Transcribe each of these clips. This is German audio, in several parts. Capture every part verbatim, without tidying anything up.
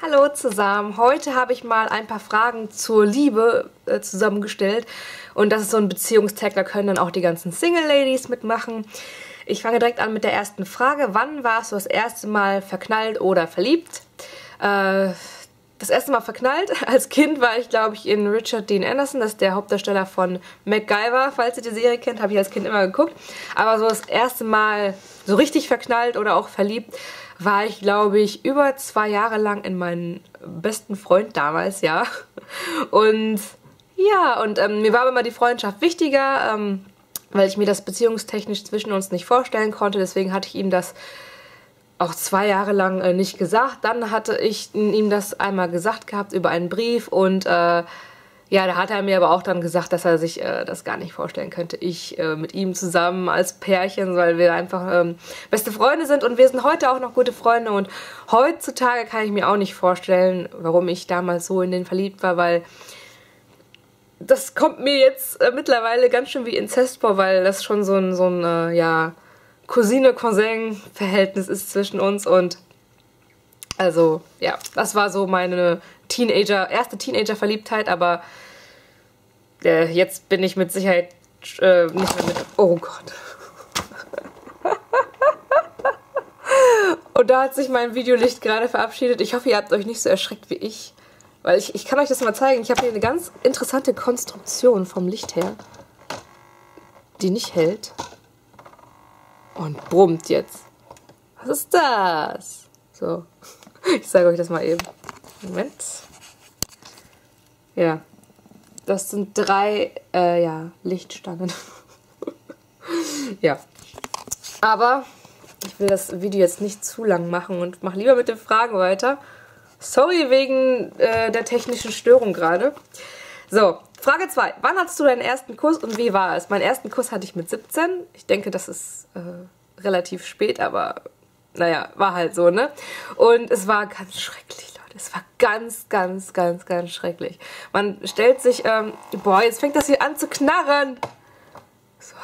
Hallo zusammen, heute habe ich mal ein paar Fragen zur Liebe äh, zusammengestellt und das ist so ein Beziehungstag, da können dann auch die ganzen Single-Ladies mitmachen. Ich fange direkt an mit der ersten Frage. Wann warst du das erste Mal verknallt oder verliebt? Äh, das erste Mal verknallt, als Kind war ich, glaube ich, in Richard Dean Anderson, das ist der Hauptdarsteller von MacGyver, falls ihr die Serie kennt, habe ich als Kind immer geguckt. Aber so das erste Mal so richtig verknallt oder auch verliebt war ich, glaube ich, über zwei Jahre lang in meinen besten Freund damals, ja. Und ja, und ähm, mir war aber immer die Freundschaft wichtiger, ähm, weil ich mir das beziehungstechnisch zwischen uns nicht vorstellen konnte. Deswegen hatte ich ihm das auch zwei Jahre lang äh, nicht gesagt. Dann hatte ich ihm das einmal gesagt gehabt über einen Brief und äh, ja, da hat er mir aber auch dann gesagt, dass er sich äh, das gar nicht vorstellen könnte. Ich äh, mit ihm zusammen als Pärchen, weil wir einfach ähm, beste Freunde sind und wir sind heute auch noch gute Freunde. Und heutzutage kann ich mir auch nicht vorstellen, warum ich damals so in den verliebt war, weil das kommt mir jetzt äh, mittlerweile ganz schön wie Inzest vor, weil das schon so ein, so ein äh, ja, Cousine-Cousin-Verhältnis ist zwischen uns. Und also, ja, das war so meine Teenager, erste Teenager-Verliebtheit, aber äh, jetzt bin ich mit Sicherheit äh, nicht mehr mit... Oh Gott. Und da hat sich mein Videolicht gerade verabschiedet. Ich hoffe, ihr habt euch nicht so erschreckt wie ich. Weil ich, ich kann euch das mal zeigen. Ich habe hier eine ganz interessante Konstruktion vom Licht her, die nicht hält. Und brummt jetzt. Was ist das? So. Ich zeige euch das mal eben. Moment. Ja. Das sind drei, äh, ja, Lichtstangen. Ja. Aber ich will das Video jetzt nicht zu lang machen und mache lieber mit den Fragen weiter. Sorry wegen äh, der technischen Störung gerade. So, Frage zwei. Wann hattest du deinen ersten Kuss und wie war es? Meinen ersten Kuss hatte ich mit siebzehn. Ich denke, das ist äh, relativ spät, aber naja, war halt so, ne? Und es war ganz schrecklich, Leute. Es war ganz, ganz, ganz, ganz schrecklich. Man stellt sich, ähm, boah, jetzt fängt das hier an zu knarren. So.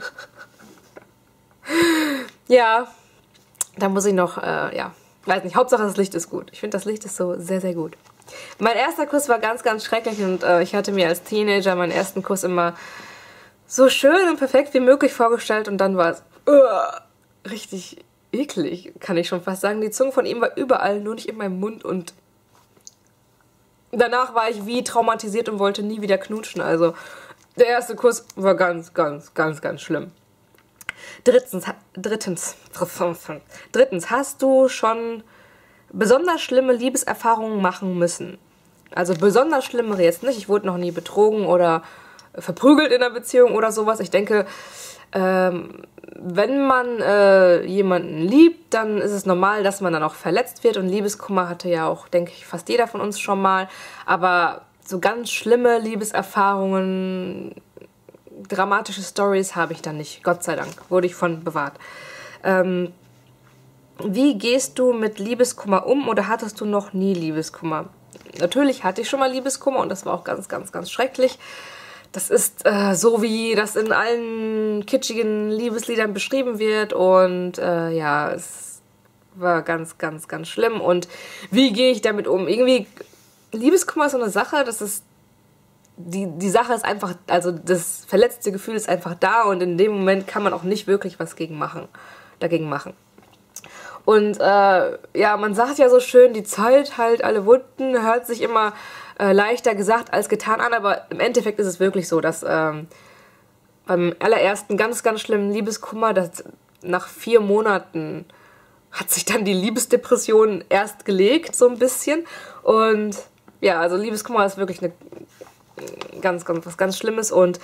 Ja, da muss ich noch, äh, ja, weiß nicht, Hauptsache das Licht ist gut. Ich finde, das Licht ist so sehr, sehr gut. Mein erster Kuss war ganz, ganz schrecklich und äh, ich hatte mir als Teenager meinen ersten Kuss immer so schön und perfekt wie möglich vorgestellt und dann war es uh, richtig eklig, kann ich schon fast sagen. Die Zunge von ihm war überall, nur nicht in meinem Mund und danach war ich wie traumatisiert und wollte nie wieder knutschen. Also der erste Kuss war ganz, ganz, ganz, ganz schlimm. Drittens, drittens, drittens, hast du schon besonders schlimme Liebeserfahrungen machen müssen? Also besonders schlimmere jetzt nicht. Ich wurde noch nie betrogen oder verprügelt in einer Beziehung oder sowas. Ich denke, ähm, wenn man äh, jemanden liebt, dann ist es normal, dass man dann auch verletzt wird. Und Liebeskummer hatte ja auch, denke ich, fast jeder von uns schon mal. Aber so ganz schlimme Liebeserfahrungen, dramatische Stories habe ich dann nicht. Gott sei Dank, wurde ich von bewahrt. Ähm, wie gehst du mit Liebeskummer um oder hattest du noch nie Liebeskummer? Natürlich hatte ich schon mal Liebeskummer und das war auch ganz, ganz, ganz schrecklich. Das ist äh, so, wie das in allen kitschigen Liebesliedern beschrieben wird und äh, ja, es war ganz, ganz, ganz schlimm. Und wie gehe ich damit um? Irgendwie, Liebeskummer ist so eine Sache, das ist, die, die Sache ist einfach, also das verletzte Gefühl ist einfach da und in dem Moment kann man auch nicht wirklich was gegen machen, dagegen machen. Und äh, ja, man sagt ja so schön, die Zeit heilt alle Wunden, hört sich immer äh, leichter gesagt als getan an, aber im Endeffekt ist es wirklich so, dass ähm, beim allerersten ganz, ganz schlimmen Liebeskummer, dass nach vier Monaten hat sich dann die Liebesdepression erst gelegt, so ein bisschen. Und ja, also Liebeskummer ist wirklich eine ganz, ganz, was ganz Schlimmes und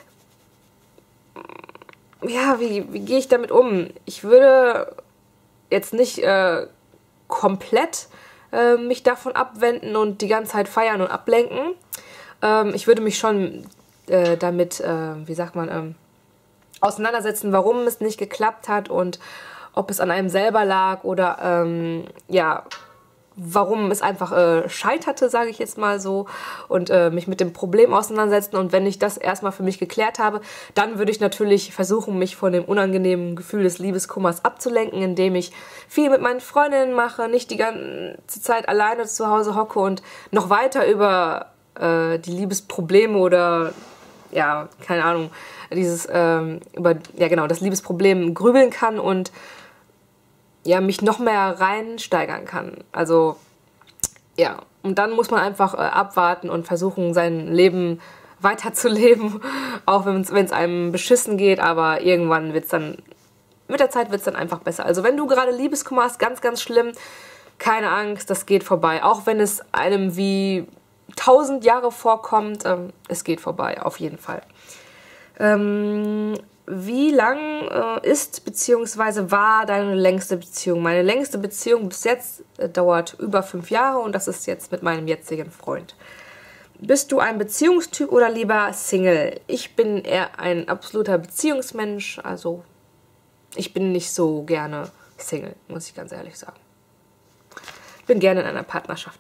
ja, wie, wie gehe ich damit um? Ich würde jetzt nicht äh, komplett äh, mich davon abwenden und die ganze Zeit feiern und ablenken. Ähm, ich würde mich schon äh, damit, äh, wie sagt man, ähm, auseinandersetzen, warum es nicht geklappt hat und ob es an einem selber lag oder ähm, ja, warum es einfach äh, scheiterte, sage ich jetzt mal so, und äh, mich mit dem Problem auseinandersetzen. Und wenn ich das erstmal für mich geklärt habe, dann würde ich natürlich versuchen, mich von dem unangenehmen Gefühl des Liebeskummers abzulenken, indem ich viel mit meinen Freundinnen mache, nicht die ganze Zeit alleine zu Hause hocke und noch weiter über äh, die Liebesprobleme oder, ja, keine Ahnung, dieses, ähm, über, ja genau, das Liebesproblem grübeln kann und ja, mich noch mehr reinsteigern kann. Also, ja, und dann muss man einfach äh, abwarten und versuchen, sein Leben weiterzuleben, auch wenn es einem beschissen geht, aber irgendwann wird es dann, mit der Zeit wird es dann einfach besser. Also wenn du gerade Liebeskummer hast, ganz, ganz schlimm, keine Angst, das geht vorbei. Auch wenn es einem wie tausend Jahre vorkommt, ähm, es geht vorbei, auf jeden Fall. Ähm... Wie lang äh, ist bzw. war deine längste Beziehung? Meine längste Beziehung bis jetzt äh, dauert über fünf Jahre und das ist jetzt mit meinem jetzigen Freund. Bist du ein Beziehungstyp oder lieber Single? Ich bin eher ein absoluter Beziehungsmensch, also ich bin nicht so gerne Single, muss ich ganz ehrlich sagen. Ich bin gerne in einer Partnerschaft.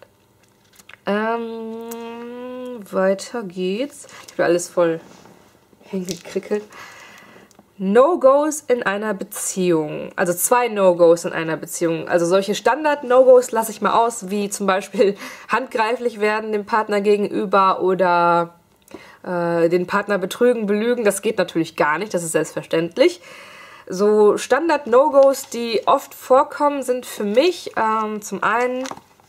Ähm, weiter geht's. Ich habe alles voll hingekrickelt. No-Gos in einer Beziehung. Also zwei No-Gos in einer Beziehung. Also solche Standard-No-Gos lasse ich mal aus, wie zum Beispiel handgreiflich werden dem Partner gegenüber oder äh, den Partner betrügen, belügen. Das geht natürlich gar nicht, das ist selbstverständlich. So Standard-No-Gos, die oft vorkommen, sind für mich ähm, zum einen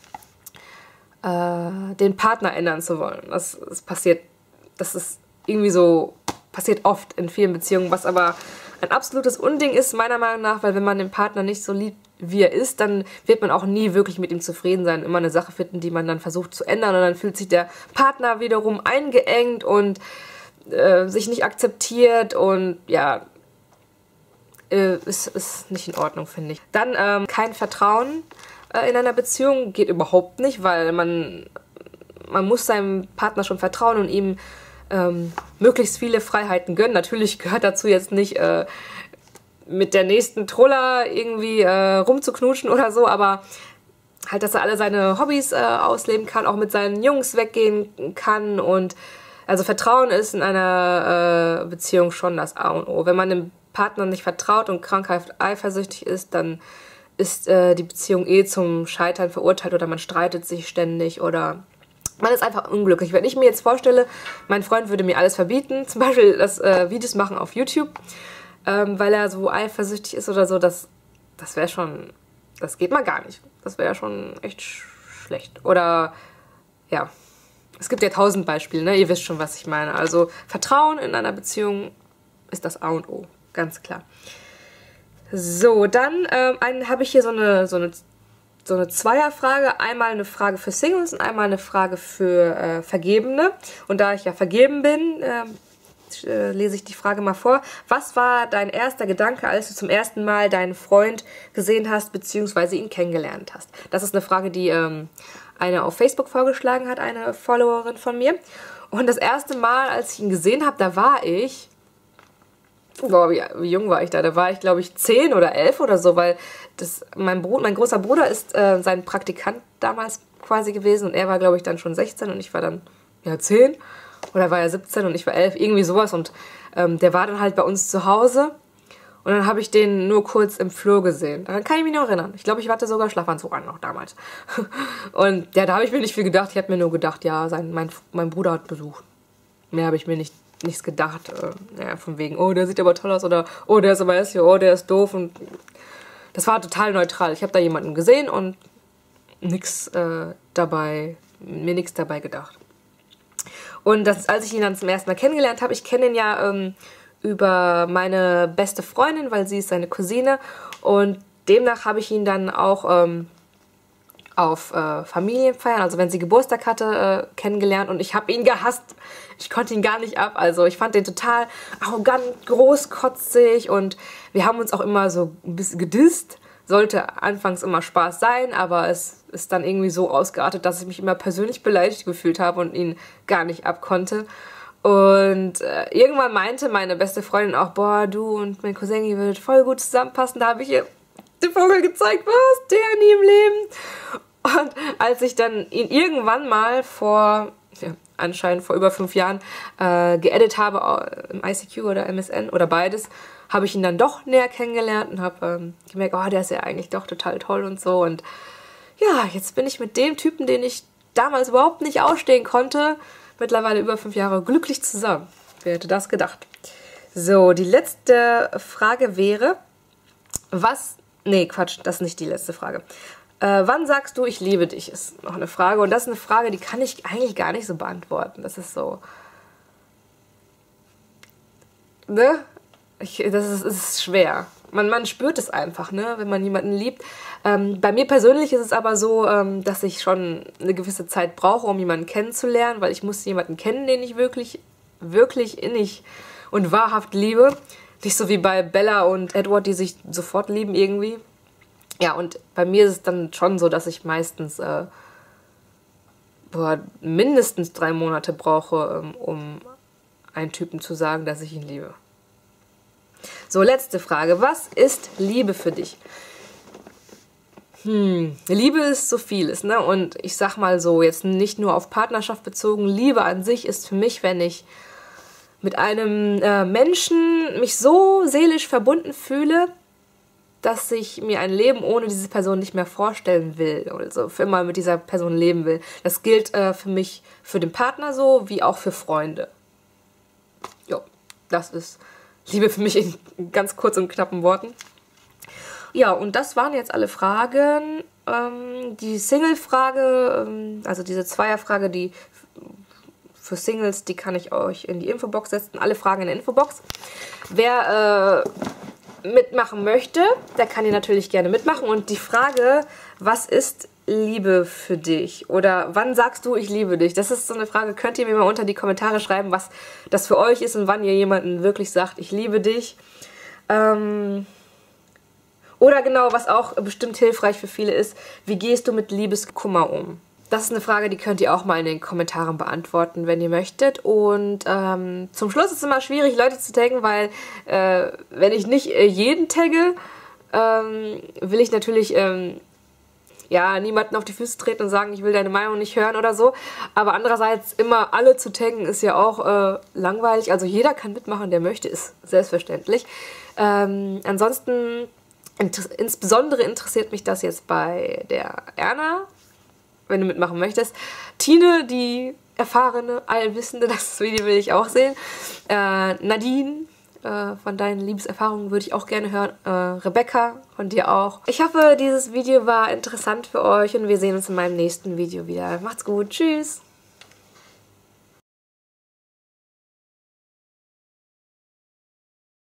äh, den Partner ändern zu wollen. Das, das passiert, das ist irgendwie so... passiert oft in vielen Beziehungen, was aber ein absolutes Unding ist, meiner Meinung nach, weil wenn man den Partner nicht so liebt, wie er ist, dann wird man auch nie wirklich mit ihm zufrieden sein, immer eine Sache finden, die man dann versucht zu ändern und dann fühlt sich der Partner wiederum eingeengt und äh, sich nicht akzeptiert und ja, äh, ist, ist nicht in Ordnung, finde ich. Dann ähm, kein Vertrauen äh, in einer Beziehung geht überhaupt nicht, weil man, man muss seinem Partner schon vertrauen und ihm Ähm, möglichst viele Freiheiten gönnen. Natürlich gehört dazu jetzt nicht äh, mit der nächsten Troller irgendwie äh, rumzuknutschen oder so, aber halt, dass er alle seine Hobbys äh, ausleben kann, auch mit seinen Jungs weggehen kann und also Vertrauen ist in einer äh, Beziehung schon das A und O. Wenn man dem Partner nicht vertraut und krankhaft eifersüchtig ist, dann ist äh, die Beziehung eh zum Scheitern verurteilt oder man streitet sich ständig oder man ist einfach unglücklich. Wenn ich mir jetzt vorstelle, mein Freund würde mir alles verbieten, zum Beispiel das äh, Videos machen auf YouTube, ähm, weil er so eifersüchtig ist oder so, das, das wäre schon, das geht mal gar nicht. Das wäre schon echt sch schlecht. Oder, ja, es gibt ja tausend Beispiele, ne? Ihr wisst schon, was ich meine. Also Vertrauen in einer Beziehung ist das A und O, ganz klar. So, dann ähm, habe ich hier so eine, so eine So eine Zweierfrage, einmal eine Frage für Singles und einmal eine Frage für äh, Vergebene. Und da ich ja vergeben bin, äh, lese ich die Frage mal vor. Was war dein erster Gedanke, als du zum ersten Mal deinen Freund gesehen hast, beziehungsweise ihn kennengelernt hast? Das ist eine Frage, die ähm, eine auf Facebook vorgeschlagen hat, eine Followerin von mir. Und das erste Mal, als ich ihn gesehen habe, da war ich... Boah, wie, wie jung war ich da? Da war ich, glaube ich, zehn oder elf oder so, weil das, mein, Bruder, mein großer Bruder ist äh, sein Praktikant damals quasi gewesen und er war, glaube ich, dann schon sechzehn und ich war dann, ja, zehn oder war er siebzehn und ich war elf, irgendwie sowas und ähm, der war dann halt bei uns zu Hause und dann habe ich den nur kurz im Flur gesehen. Daran kann ich mich noch erinnern. Ich glaube, ich hatte sogar Schlafanzug an noch damals. Und ja, da habe ich mir nicht viel gedacht. Ich habe mir nur gedacht, ja, sein, mein, mein Bruder hat Besuch. Mehr habe ich mir nicht nichts gedacht, äh, ja, von wegen, oh, der sieht aber toll aus oder oh, der ist aber hässlich, oh, der ist doof und das war total neutral. Ich habe da jemanden gesehen und nix äh, dabei, mir nichts dabei gedacht. Und das, als ich ihn dann zum ersten Mal kennengelernt habe, ich kenne ihn ja ähm, über meine beste Freundin, weil sie ist seine Cousine und demnach habe ich ihn dann auch ähm, auf äh, Familienfeiern, also wenn sie Geburtstag hatte, äh, kennengelernt und ich habe ihn gehasst. Ich konnte ihn gar nicht ab. Also ich fand den total arrogant, großkotzig und wir haben uns auch immer so ein bisschen gedisst. Sollte anfangs immer Spaß sein, aber es ist dann irgendwie so ausgeartet, dass ich mich immer persönlich beleidigt gefühlt habe und ihn gar nicht abkonnte. Und äh, irgendwann meinte meine beste Freundin auch, boah, du und mein Cousin, ihr würdet voll gut zusammenpassen. Da habe ich ihr den Vogel gezeigt, was? Der nie im Leben. Und als ich dann ihn irgendwann mal vor, ja, anscheinend vor über fünf Jahren, äh, geedit habe im I C Q oder M S N oder beides, habe ich ihn dann doch näher kennengelernt und habe ähm, gemerkt, oh, der ist ja eigentlich doch total toll und so. Und ja, jetzt bin ich mit dem Typen, den ich damals überhaupt nicht ausstehen konnte, mittlerweile über fünf Jahre glücklich zusammen. Wer hätte das gedacht? So, die letzte Frage wäre, was... Nee, Quatsch, das ist nicht die letzte Frage. Äh, wann sagst du, ich liebe dich, ist noch eine Frage. Und das ist eine Frage, die kann ich eigentlich gar nicht so beantworten. Das ist so... Ne? Ich, das ist, ist schwer. Man, man spürt es einfach, ne, wenn man jemanden liebt. Ähm, bei mir persönlich ist es aber so, ähm, dass ich schon eine gewisse Zeit brauche, um jemanden kennenzulernen, weil ich muss jemanden kennen, den ich wirklich, wirklich innig und wahrhaft liebe. Nicht so wie bei Bella und Edward, die sich sofort lieben irgendwie. Ja, und bei mir ist es dann schon so, dass ich meistens äh, boah, mindestens drei Monate brauche, ähm, um einen Typen zu sagen, dass ich ihn liebe. So, letzte Frage. Was ist Liebe für dich? Hm, Liebe ist so vieles, ne? Und ich sag mal so, jetzt nicht nur auf Partnerschaft bezogen, Liebe an sich ist für mich, wenn ich mit einem äh, Menschen mich so seelisch verbunden fühle, dass ich mir ein Leben ohne diese Person nicht mehr vorstellen will, also für immer mit dieser Person leben will. Das gilt äh, für mich, für den Partner so, wie auch für Freunde. Jo, das ist Liebe für mich in ganz kurz und knappen Worten. Ja, und das waren jetzt alle Fragen. Ähm, die Single-Frage, ähm, also diese Zweier-Frage, die für Singles, die kann ich euch in die Infobox setzen. Alle Fragen in der Infobox. Wer äh, mitmachen möchte, der kann hier natürlich gerne mitmachen. Und die Frage, was ist Liebe für dich? Oder wann sagst du, ich liebe dich? Das ist so eine Frage, könnt ihr mir mal unter die Kommentare schreiben, was das für euch ist und wann ihr jemanden wirklich sagt, ich liebe dich. Ähm Oder genau, was auch bestimmt hilfreich für viele ist, wie gehst du mit Liebeskummer um? Das ist eine Frage, die könnt ihr auch mal in den Kommentaren beantworten, wenn ihr möchtet. Und ähm, zum Schluss ist es immer schwierig, Leute zu taggen, weil äh, wenn ich nicht äh, jeden tagge, ähm, will ich natürlich ähm, ja, niemanden auf die Füße treten und sagen, ich will deine Meinung nicht hören oder so. Aber andererseits immer alle zu taggen ist ja auch äh, langweilig. Also jeder kann mitmachen, der möchte, ist selbstverständlich. Ähm, ansonsten, inter insbesondere interessiert mich das jetzt bei der Erna, wenn du mitmachen möchtest. Tine, die erfahrene, allwissende, das Video will ich auch sehen. Äh, Nadine, äh, von deinen Liebeserfahrungen würde ich auch gerne hören. Äh, Rebecca, von dir auch. Ich hoffe, dieses Video war interessant für euch und wir sehen uns in meinem nächsten Video wieder. Macht's gut, tschüss!